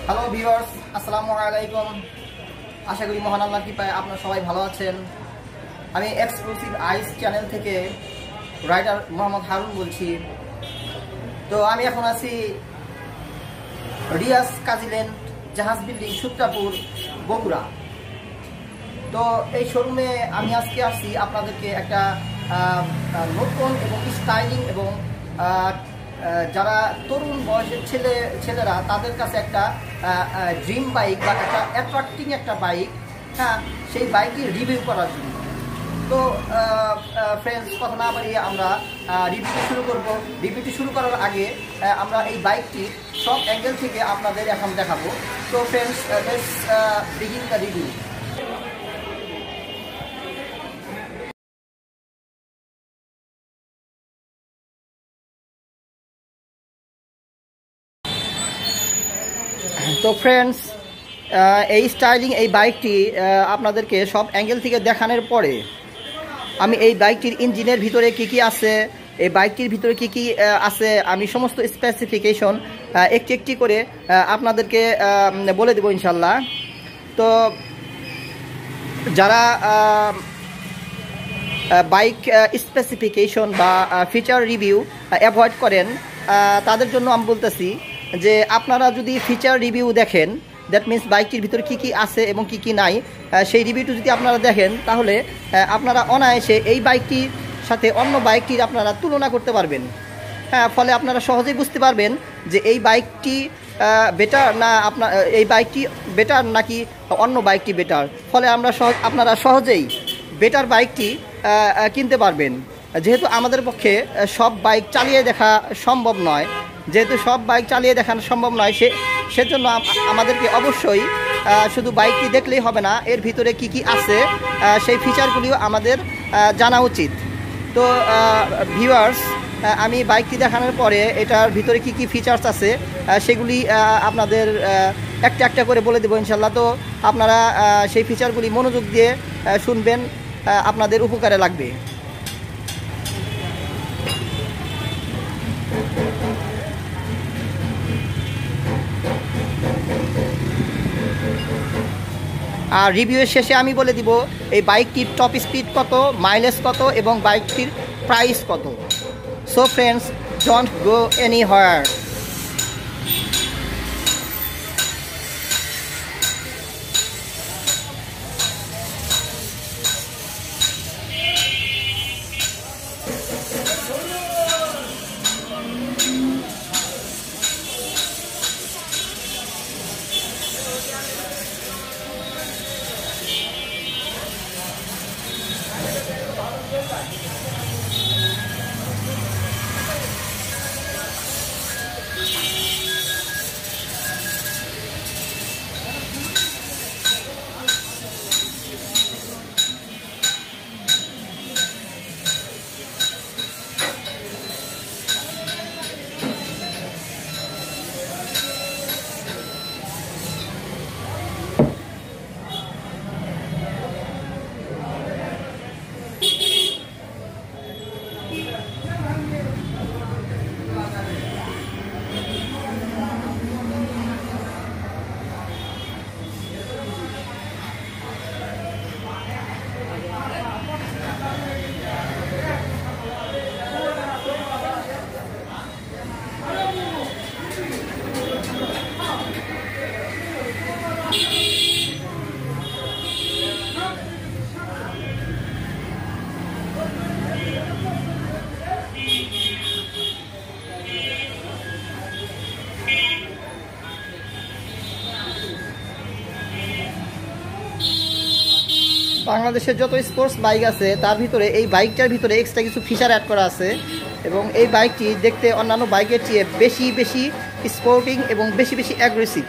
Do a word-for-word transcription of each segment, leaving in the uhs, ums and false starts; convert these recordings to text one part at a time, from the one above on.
Hello viewers, আসসালামু আলাইকুম। আশা করি মহান আল্লাহর কৃপায় আপনারা সবাই ভালো আছেন। আমি এক্সক্লুসিভ আইস চ্যানেল থেকে রাইডার মোহাম্মদ হারুন বলছি। তো আমি এখন আছি রিয়াজ কাজিল্যান্ড জাহাজ বিল্ডিং, সূত্রাপুর, বগুড়া। তো এই শোরুমে আমি আজকে আসছি আপনাদেরকে একটা নতুন এবং স্টাইলিং এবং যারা তরুণ বয়সের ছেলে ছেলেরা তাদের কাছে একটা ড্রিম বাইক বা একটা অ্যাট্রাক্টিং একটা বাইক, হ্যাঁ, সেই বাইকটি রিভিউ করার জন্য। তো ফ্রেন্ডস, কথা না বাড়িয়ে আমরা রিভিউটি শুরু করব। রিভিউটি শুরু করার আগে আমরা এই বাইকটি সব অ্যাঙ্গেল থেকে আপনাদের এখন দেখাবো। তো friends, let's begin the review. তো ফ্রেন্ডস, এই স্টাইলিং এই বাইকটি আপনাদেরকে সব অ্যাঙ্গেল থেকে দেখানোর পরে আমি এই বাইকটির ইঞ্জিনের ভিতরে কি কি আছে, এই বাইকটির ভিতরে কি কি আছে, আমি সমস্ত স্পেসিফিকেশন একটি একটি করে আপনাদেরকে বলে দেবো ইনশাল্লাহ। তো যারা বাইক স্পেসিফিকেশন বা ফিচার রিভিউ অ্যাভয়েড করেন তাদের জন্য আমি বলতেছি যে আপনারা যদি ফিচার রিভিউ দেখেন, দ্যাট মিন্স বাইকটির ভিতরে কী কী আছে এবং কি কি নাই, সেই রিভিউটি যদি আপনারা দেখেন তাহলে আপনারা অনায়াসে এই বাইকটির সাথে অন্য বাইকটির আপনারা তুলনা করতে পারবেন। হ্যাঁ, ফলে আপনারা সহজেই বুঝতে পারবেন যে এই বাইকটি বেটার না আপনার এই বাইকটি বেটার নাকি অন্য বাইকটি বেটার। ফলে আমরা সহজ আপনারা সহজেই বেটার বাইকটি কিনতে পারবেন। যেহেতু আমাদের পক্ষে সব বাইক চালিয়ে দেখা সম্ভব নয়, যেহেতু সব বাইক চালিয়ে দেখানো সম্ভব নয় সে সেজন্য আমাদেরকে অবশ্যই শুধু বাইকটি দেখলেই হবে না, এর ভিতরে কি কি আছে সেই ফিচারগুলিও আমাদের জানা উচিত। তো ভিউয়ার্স, আমি বাইকটি দেখানোর পরে এটার ভিতরে কি কি ফিচার্স আছে সেগুলি আপনাদের একটা একটা করে বলে দেবো ইনশাল্লাহ। তো আপনারা সেই ফিচারগুলি মনোযোগ দিয়ে শুনবেন, আপনাদের উপকারে লাগবে। আর রিভিউয়ের শেষে আমি বলে দিব এই বাইকটির টপ স্পিড কত, মাইলেজ কত এবং বাইকটির প্রাইস কত। So friends, don't go anywhere. বাংলাদেশের যত স্পোর্টস বাইক আছে তার ভিতরে এই বাইকটার ভিতরে এক্সট্রা কিছু ফিচার অ্যাড করা আছে এবং এই বাইকটি দেখতে অন্যান্য বাইকের চেয়ে বেশি বেশি স্পোর্টিং এবং বেশি বেশি অ্যাগ্রেসিভ।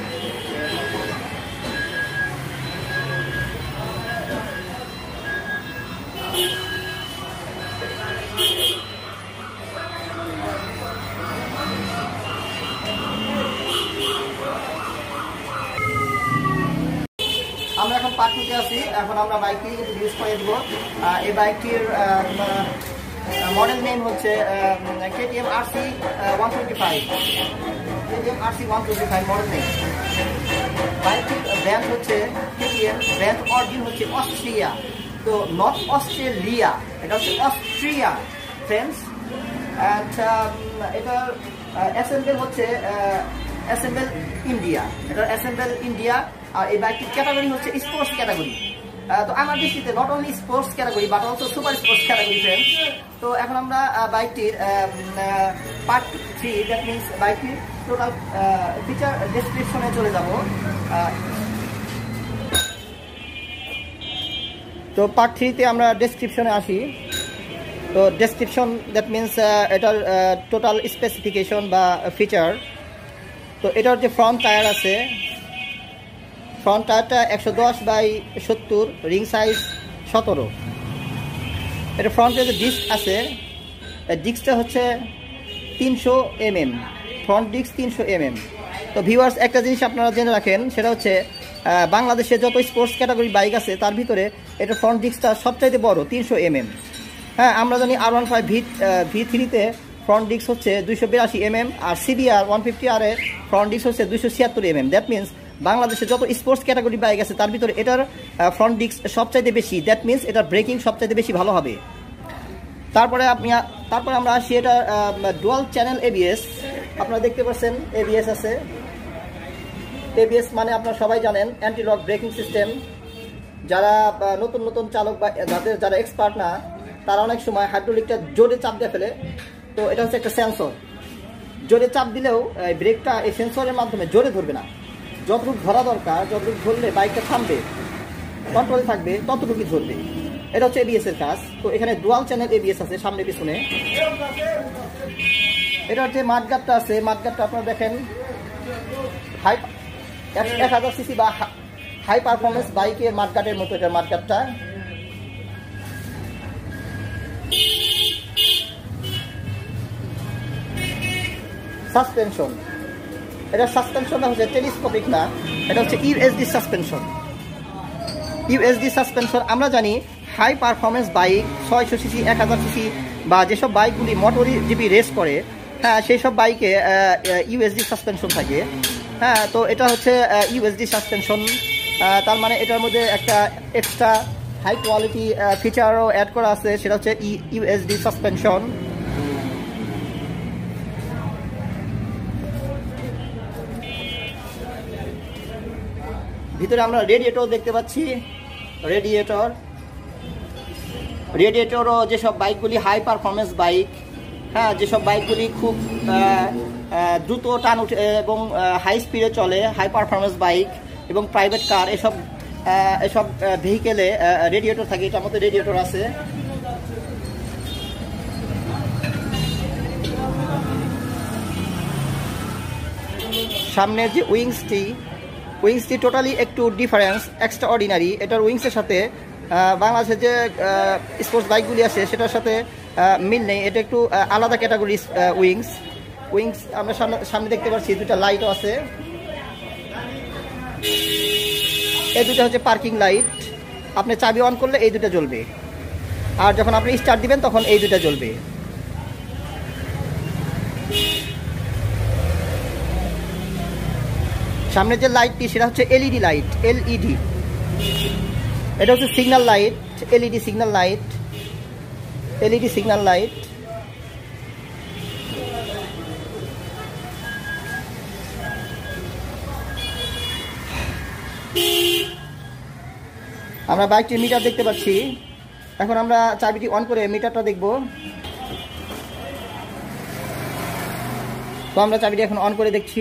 আমরা এখন পার্ট টুতে আছি। এখন আমরা বাইকটি ইউজ করে দেবো। এই বাইকটির মডেল নেম হচ্ছে KTM RC one twenty five. KTM RC one twenty five model name. বাইকটির ব্র্যান্ড হচ্ছে কেটিএম, ব্র্যান্ড অরিজিন হচ্ছে অস্ট্রিয়া, তো নট অস্ট্রেলিয়া, এটা হচ্ছে অস্ট্রিয়া ফ্রেন্ডস। অ্যান্ড এটার অ্যাসেম্বল হচ্ছে অ্যাসেম্বল ইন্ডিয়া, এটার অ্যাসেম্বল ইন্ডিয়া। আর এই বাইকটির ক্যাটাগরি হচ্ছে স্পোর্টস ক্যাটাগরি। তো আমার দৃষ্টিতে not only sports category but also super sports category friends. তো এখন আমরা বাইকটির পার্ট থ্রি, দ্যাট মিনস বাইকটির টোটাল ফিচার ডেসক্রিপশনে চলে যাব। তো পার্ট থ্রিতে আমরা ডেসক্রিপশনে আসি। তো ডেসক্রিপশন দ্যাট মিনস এটার টোটাল স্পেসিফিকেশন বা ফিচার। তো এটার যে ফ্রন্ট টায়ার আছে, ফ্রন্ট টায়ারটা একশো দশ বাই সত্তর, রিং সাইজ সতেরো। এটা ফ্রন্টে যে ডিস্ক আছে, ডিস্কটা হচ্ছে তিনশো এম এম, ফ্রন্ট ডিস্ক তিনশো এম এম। তো ভিউয়ার্স, একটা জিনিস আপনারা জেনে রাখেন, সেটা হচ্ছে বাংলাদেশে যত স্পোর্টস ক্যাটাগরি বাইক আছে তার ভিতরে এটা ফ্রন্ট ডিস্কটা সবচাইতে বড়, তিনশো এম এম। হ্যাঁ, আমরা জানি R one five V V থ্রিতে ফ্রন্ট ডিস্ক হচ্ছে দুইশো বিরাশি এম এম, আর সিবিআর ওয়ান ফিফটি আর এ ফ্রন্ট ডিস্ক হচ্ছে দুইশো ছিয়াত্তর এম এম। দ্যাট মিনস বাংলাদেশে যত স্পোর্টস ক্যাটাগরি বাইক আছে তার ভিতরে এটার ফ্রন্ট ডিস্ক সবচাইতে বেশি। দ্যাট মিনস এটার ব্রেকিং সবচাইতে বেশি ভালো হবে। তারপরে আপনি তারপরে আমরা আসি এটা ডুয়াল চ্যানেল এবিএস। আপনারা দেখতে পাচ্ছেন এবিএস আছে। এবিএস মানে আপনারা সবাই জানেন অ্যান্টি লক ব্রেকিং সিস্টেম। যারা নতুন নতুন চালক বা যাদের যারা এক্সপার্ট না, তারা অনেক সময় হাইড্রোলিকটা জোরে চাপ দিয়ে ফেলে। তো এটা হচ্ছে একটা সেন্সর, জোরে চাপ দিলেও ব্রেকটা এই সেন্সরের মাধ্যমে জোরে ধরবে না। যতটুকু ধরা দরকার, যতটুকু ধরলে বাইকটা থামবে, কন্ট্রোলে থাকবে, ততটুকুই ধরবে। এটা হচ্ছে এবিএস এর কাজ। তো এখানে ডুয়াল চ্যানেল এবিএস আছে সামনে পিছনে। এটা হচ্ছে মাঠগাটটা আছে, মাঠগাটটা আপনারা দেখেন হাই এক হাজার সিসি বা হাই পারফরমেন্স বাইকের মাঠগাটের মতো এটা মাঠগাটটা। সাসপেনশন, এটা সাসপেনশনটা হচ্ছে টেলিস্কোপিক না, এটা হচ্ছে ইউএসডি সাসপেনশন। ইউএসডি সাসপেনশন আমরা জানি হাই পারফরমেন্স বাইক ছয়শো সিসি, এক হাজার সিসি বা যেসব বাইকগুলি মোটরি জিপি রেস করে, হ্যাঁ সেই সব বাইকে ইউএসডি সাসপেনশন থাকে। হ্যাঁ, তো এটা হচ্ছে ইউএসডি সাসপেনশন। তার মানে এটার মধ্যে একটা এক্সট্রা হাই কোয়ালিটি ফিচারও অ্যাড করা আছে, সেটা হচ্ছে ইউএসডি সাসপেনশন। ভিতরে আমরা রেডিয়েটর দেখতে পাচ্ছি। রেডিয়েটর রেডিয়েটরও যেসব বাইকগুলি হাই পারফরমেন্স বাইক, হ্যাঁ যেসব বাইকগুলি খুব দ্রুত টান উঠে এবং হাই স্পিডে চলে, হাই পারফরমেন্স বাইক এবং প্রাইভেট কার, এসব এসব ভেহিকেলে রেডিয়েটর থাকে। এটার মধ্যে রেডিয়েটর আছে। সামনের যে উইংসটি, উইংসটি টোটালি একটু ডিফারেন্স, এক্সট্রা অর্ডিনারি। এটার উইংসের সাথে বাংলাদেশের যে স্পোর্টস বাইকগুলি আছে সেটার সাথে মিল নেই। এটা একটু আলাদা ক্যাটাগরি উইংস। উইংস আমরা সামনে সামনে দেখতে পাচ্ছি, দুটা লাইটও আছে। এই দুটো হচ্ছে পার্কিং লাইট। আপনি চাবি অন করলে এই দুটো জ্বলবে, আর যখন আপনি স্টার্ট দিবেন তখন এই দুটো জ্বলবে। সামনের যে লাইটটি সেটা হচ্ছে এলইডি লাইট, এলইডি। এটা হচ্ছে signal light, LED signal light, LED signal light. আমরা বাইকটির মিটার দেখতে পাচ্ছি। এখন আমরা চাবিটি অন করে মিটারটা দেখব। তো আমরা চাবিটি এখন অন করে দেখছি।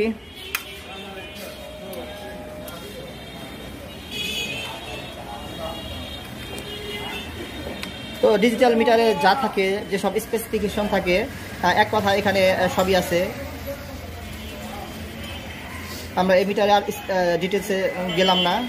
তো ডিজিটাল মিটারে যা থাকে, যেসব স্পেসিফিকেশন থাকে, এক কথা এখানে সবই আছে। আমরা এই মিটারে আর ডিটেলসে গেলাম না।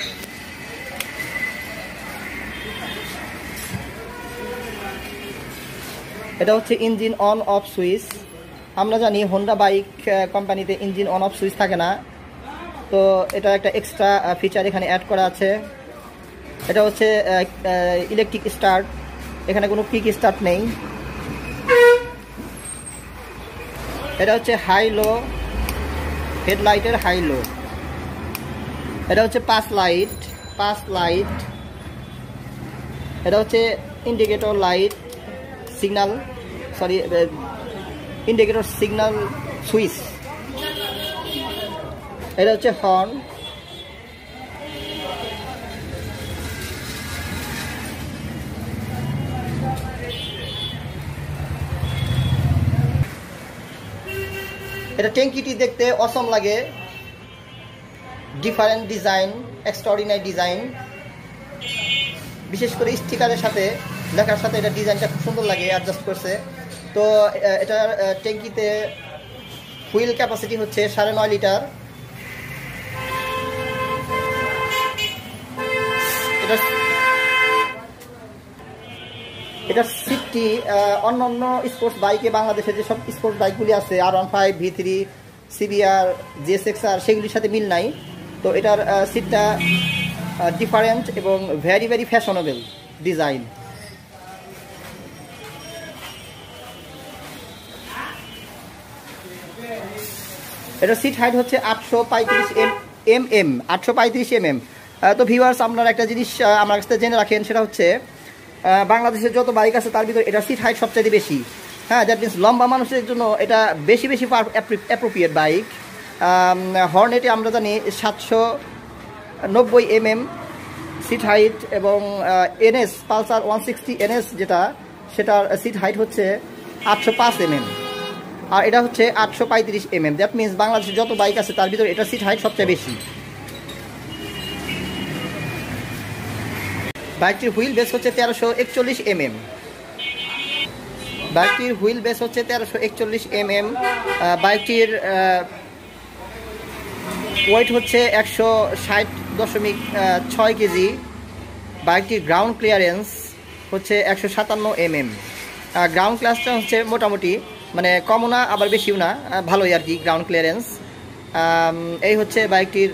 এটা হচ্ছে ইঞ্জিন অন অফ সুইচ। আমরা জানি হোন্ডা বাইক কোম্পানিতে ইঞ্জিন অন অফ সুইচ থাকে না, তো এটা একটা এক্সট্রা ফিচার এখানে অ্যাড করা আছে। এটা হচ্ছে ইলেকট্রিক স্টার্ট, এখানে কোনো কিক স্টার্ট নেই। এটা হচ্ছে হাই লো হেডলাইটের হাই লো। এটা হচ্ছে পাস লাইট, পাস লাইট। এটা হচ্ছে indicator light, signal, sorry indicator signal switch. এটা হচ্ছে হর্ন। এটা ট্যাঙ্কিটি দেখতে অসম লাগে, ডিফারেন্ট ডিজাইন, এক্সট্রাঅর্ডিনারি ডিজাইন। বিশেষ করে স্টিকারের সাথে লেখার সাথে এটা ডিজাইনটা খুব সুন্দর লাগে, অ্যাডজাস্ট করছে। তো এটার ট্যাঙ্কিতে হুইল ক্যাপাসিটি হচ্ছে সাড়ে নয় লিটার। এটা এটার সিটটি অন্য অন্য স্পোর্টস বাইকে, বাংলাদেশে যেসব স্পোর্টস বাইকগুলি আছে R one five, V three, CBR, GSXR, সেগুলির সাথে মিল নাই। তো এটার সিটটা ডিফারেন্ট এবং ভেরি ভেরি ফ্যাশনেবল ডিজাইন। এটার সিট হাইট হচ্ছে আটশো পঁয়ত্রিশ এম এম আটশো পঁয়ত্রিশ এম এম। তো ভিউয়ার্স, আপনারা একটা জিনিস আমার কাছে জেনে রাখেন, সেটা হচ্ছে বাংলাদেশের যত বাইক আছে তার ভিতরে এটা সিট হাইট সবচেয়ে বেশি। হ্যাঁ, দ্যাট মিনস লম্বা মানুষের জন্য এটা বেশি বেশি অ্যাপ্রোপ্রিয়েট বাইক। হর্নেটে আমরা জানি সাতশো নব্বই এম এম সিট হাইট, এবং NS Pulsar one sixty NS যেটা, সেটার সিট হাইট হচ্ছে আটশো পাঁচ এম এম, আর এটা হচ্ছে আটশো পঁয়ত্রিশ এম এম। দ্যাট মিনস বাংলাদেশের যত বাইক আছে তার ভিতরে এটা সিট হাইট সবচেয়ে বেশি। বাইকটির হুইল বেস হচ্ছে তেরোশো একচল্লিশ এম এম। বাইকটির হুইল বেস হচ্ছে তেরোশো একচল্লিশ এম এম। বাইকটির ওয়েট হচ্ছে একশো ষাট দশমিক ছয় কেজি। বাইকটির গ্রাউন্ড ক্লিয়ারেন্স হচ্ছে একশো সাতান্ন এম এম। গ্রাউন্ড ক্লাসটা হচ্ছে মোটামুটি, মানে কমও না আবার বেশিও না, ভালোই আর কি গ্রাউন্ড ক্লিয়ারেন্স। এই হচ্ছে বাইকটির।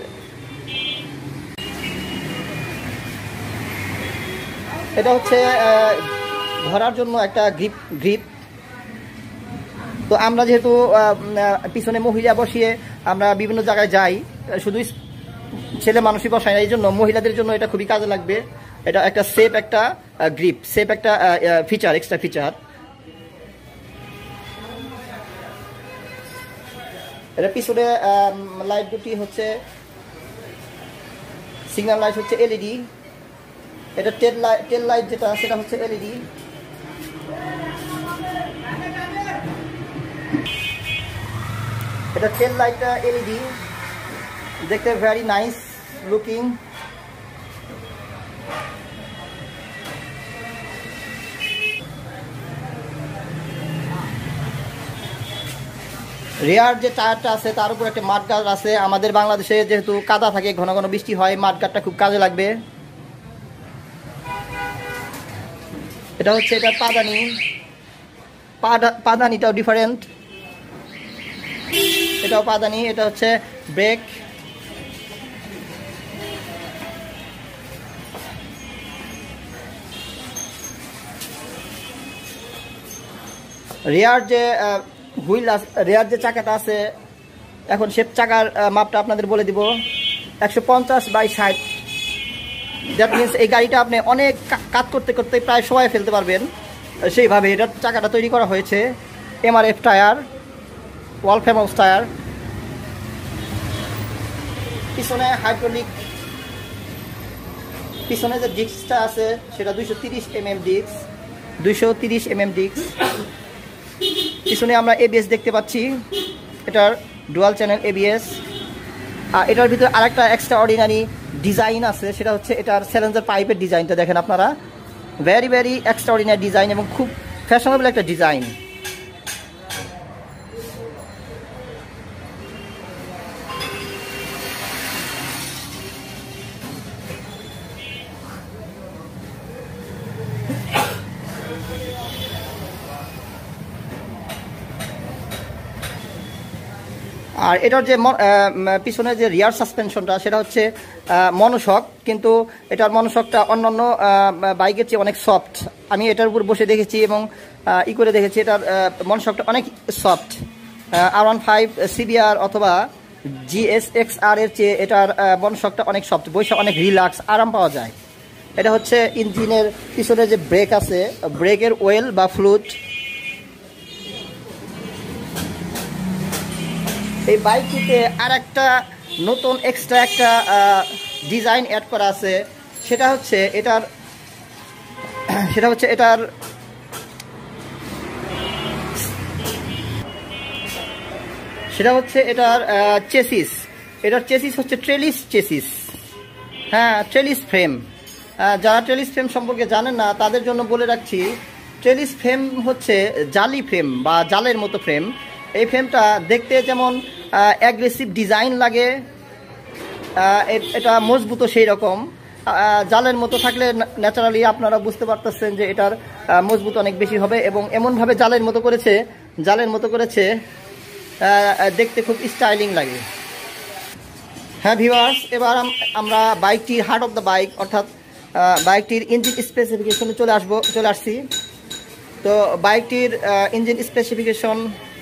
এটা হচ্ছে ধরার জন্য একটা গ্রিপ গ্রিপ তো আমরা যেহেতু পিছনে মহিলা বসিয়ে আমরা বিভিন্ন জায়গায় যাই, শুধু ছেলে মানুষই বসায় না, এই জন্য মহিলাদের জন্য এটা খুবই কাজে লাগবে। এটা একটা সেফ একটা গ্রিপ, সেফ একটা ফিচার, এক্সট্রা ফিচার। এটা পিছনে লাইট দুটি হচ্ছে সিগন্যাল লাইট, হচ্ছে এলইডি। এটা টেল লাইট, টেল লাইট যেটা সেটা হচ্ছে এলইডি। এটা টেল লাইটটা এলইডি, দেখতে ভেরি নাইস লুকিং। রেয়ার যে টায়ারটা আছে তার উপর একটা মাডগার্ড আছে। আমাদের বাংলাদেশে যেহেতু কাদা থাকে, ঘন ঘন বৃষ্টি হয়, মাডগার্ডটা খুব কাজে লাগবে। এটা হচ্ছে এটা পাদানি, পাদানিটাও ডিফারেন্ট, এটাও পাদানি। এটা হচ্ছে ব্রেক। রেয়ার যে হুইল, রেয়ার যে চাকাটা আছে, এখন সে চাকার মাপটা আপনাদের বলে দিব, একশো পঞ্চাশ বাই ষাট। দ্যাট মিনস এই গাড়িটা আপনি অনেক কাজ করতে করতে প্রায় সময় ফেলতে পারবেন, সেইভাবে এটার চাকাটা তৈরি করা হয়েছে। MRF tyre, world famous tyre. পিছনে হাইড্রোলিক, পিছনে যে ডিস্কটা আছে সেটা দুইশো তিরিশ এম এম ডিস্ক, দুইশো তিরিশ এম এম ডিস্ক। পিছনে আমরা এবিএস দেখতে পাচ্ছি, এটার ডুয়াল চ্যানেল এবিএস। আর এটার ভিতরে আরেকটা এক্সট্রা অর্ডিনারি ডিজাইন আছে, সেটা হচ্ছে এটার স্যালেঞ্জার পাইপের ডিজাইনটা দেখেন আপনারা, very very extraordinary design এবং খুব ফ্যাশনেবল একটা ডিজাইন। আর এটার যে পিছনে যে রিয়ার সাসপেনশনটা সেটা হচ্ছে মনোশক, কিন্তু এটার মনোশকটা অন্যান্য বাইকের চেয়ে অনেক সফট। আমি এটার উপর বসে দেখেছি এবং ই করে দেখেছি, এটার মনোশকটা অনেক soft. R one five CBR অথবা জিএসএক্সআর এর চেয়ে এটার বনশকটা অনেক সফট, বৈশা অনেক রিল্যাক্স, আরাম পাওয়া যায়। এটা হচ্ছে ইঞ্জিনের পিছনে যে ব্রেক আছে, ব্রেকের ওয়েল বা ফ্লুইড। এই বাইকটিতে আর একটা নতুন এক্সট্রা একটা ডিজাইন অ্যাড করা আছে, সেটা হচ্ছে এটার সেটা হচ্ছে এটার সেটা হচ্ছে এটার চেসিস। এটার চেসিস হচ্ছে ট্রেলিস চেসিস, হ্যাঁ ট্রেলিস ফ্রেম। যারা ট্রেলিস ফ্রেম সম্পর্কে জানেন না তাদের জন্য বলে রাখছি, ট্রেলিস ফ্রেম হচ্ছে জালি ফ্রেম বা জালের মতো ফ্রেম। এই ফ্রেমটা দেখতে যেমন অ্যাগ্রেসিভ ডিজাইন লাগে, এটা মজবুত সেই রকম। জালের মতো থাকলে ন্যাচারালি আপনারা বুঝতে পারতেছেন যে এটার মজবুত অনেক বেশি হবে, এবং এমনভাবে জালের মতো করেছে জালের মতো করেছে দেখতে খুব স্টাইলিং লাগে। হ্যাঁ ভিউয়ার্স, এবার আমরা বাইকটির হার্ট অফ দ্য বাইক অর্থাৎ বাইকটির ইঞ্জিন স্পেসিফিকেশনে চলে আসবো চলে আসছি। তো বাইকটির ইঞ্জিন স্পেসিফিকেশন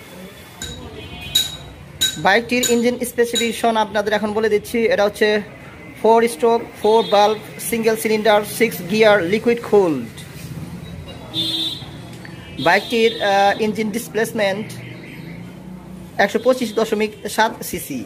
বাইকটির ইঞ্জিন স্পেসিফিকেশন আপনাদের এখন বলে দিচ্ছি। এটা হচ্ছে ফোর স্ট্রোক, ফোর বাল্ব, single cylinder, six gear, liquid cooled. বাইকটির ইঞ্জিন ডিসপ্লেসমেন্ট একশো পঁচিশ দশমিক সাত সিসি।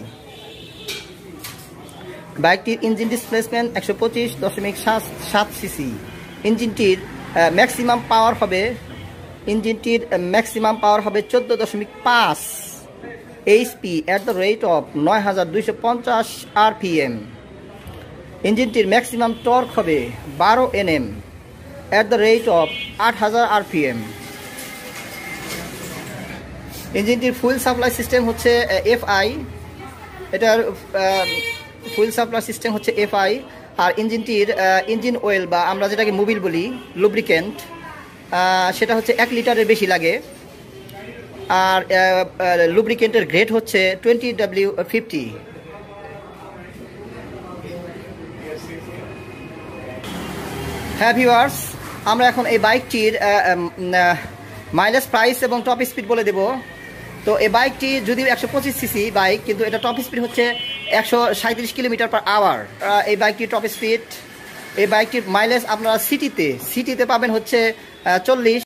বাইকটির ইঞ্জিন ডিসপ্লেসমেন্ট একশো পঁচিশ দশমিক সাত সিসি। ইঞ্জিনটির ম্যাক্সিমাম পাওয়ার হবে ইঞ্জিনটির ম্যাক্সিমাম পাওয়ার হবে চোদ্দ দশমিক পাঁচ HP at the rate of নয় হাজার দুইশো পঞ্চাশ আরপিএম। ইঞ্জিনটির ম্যাক্সিমাম টর্ক হবে বারো NM at the rate of আট হাজার আরপিএম। ইঞ্জিনটির ফুয়েল সাপ্লাই সিস্টেম হচ্ছে এফআই। এটার ফুয়েল সাপ্লাই সিস্টেম হচ্ছে এফআই। আর ইঞ্জিনটির ইঞ্জিন অয়েল বা আমরা যেটাকে মোবিল বলি, লুব্রিকেন্ট, সেটা হচ্ছে এক লিটারের বেশি লাগে। আর লুব্রিকেন্টের গ্রেড হচ্ছে টোয়েন্টি ডাব্লিউ ফিফটি। হ্যাঁ ভিউয়ার্স, আমরা এখন এই বাইকটির মাইলেজ, প্রাইস এবং টপ স্পিড বলে দেব। তো এই বাইকটি যদিও একশো পঁচিশ সিসি বাইক, কিন্তু এটা টপ স্পিড হচ্ছে একশো সাঁত্রিশ কিলোমিটার পার আওয়ার। এই বাইকটির টপ স্পিড। এই বাইকটির মাইলেজ আপনারা সিটিতে সিটিতে পাবেন হচ্ছে চল্লিশ।